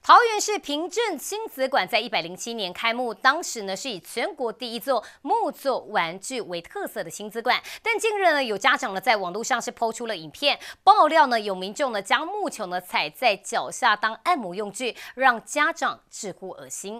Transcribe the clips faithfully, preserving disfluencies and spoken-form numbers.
桃园市平镇亲子馆在一百零七年开幕，当时呢是以全国第一座木作玩具为特色的亲子馆。但近日呢，有家长呢在网络上是抛出了影片，爆料呢有民众呢将木球呢踩在脚下当按摩用具，让家长直呼恶心。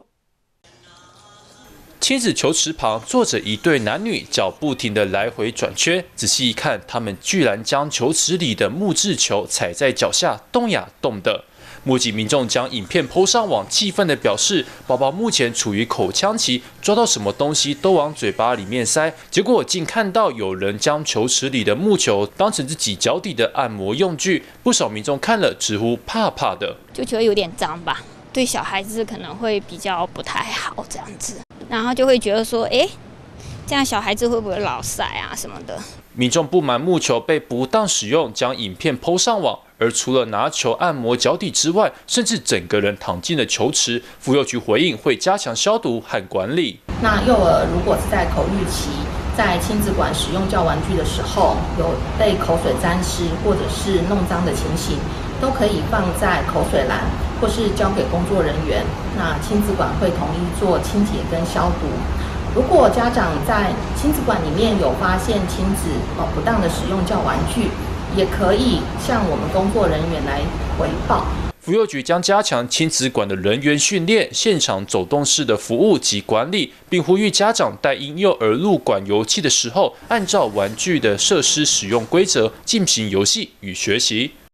亲子球池旁坐着一对男女，脚不停地来回转圈。仔细一看，他们居然将球池里的木质球踩在脚下，动呀动的。目击民众将影片 po 上网，气愤地表示：“宝宝目前处于口腔期，抓到什么东西都往嘴巴里面塞。结果竟看到有人将球池里的木球当成自己脚底的按摩用具，不少民众看了直呼怕怕的， 就觉得有点脏吧。 对小孩子可能会比较不太好这样子，然后就会觉得说，哎，这样小孩子会不会老塞啊什么的？民众不满木球被不当使用，将影片 po 上网。而除了拿球按摩脚底之外，甚至整个人躺进了球池。妇幼局回应会加强消毒和管理。 那幼儿如果是在口欲期，在亲子馆使用教玩具的时候，有被口水沾湿或者是弄脏的情形，都可以放在口水篮。 或是交给工作人员，那亲子馆会统一做清洁跟消毒。如果家长在亲子馆里面有发现亲子哦不当的使用教玩具，也可以向我们工作人员来回报。 妇幼局将加强亲子馆的人员训练、现场走动式的服务及管理，并呼吁家长带婴幼儿入馆游憩的时候，按照玩具的设施使用规则进行游戏与学习。